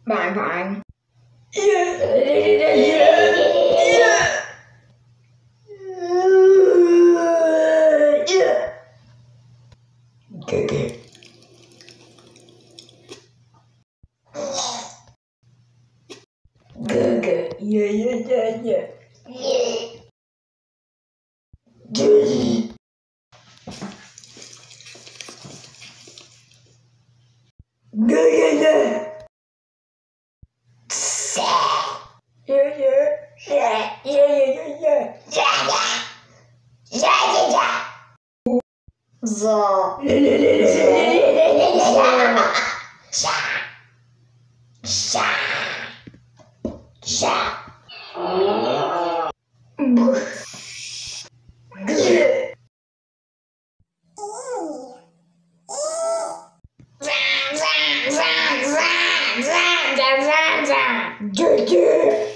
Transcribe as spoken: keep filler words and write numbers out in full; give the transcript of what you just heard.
Bang bang. Yeah. Yeah. Yeah. Yeah. Okay, okay. Good, good. Yeah, yeah, yeah, yeah. Yeah. Good. Good, yeah, yeah. Yeah, yeah. Yeah, yeah, yeah, yeah. Yeah, yeah. Yeah, yeah, yeah. Za. Yeah, yeah, yeah, yeah, yeah, yeah. Za. Za. Za. Good. Good, good.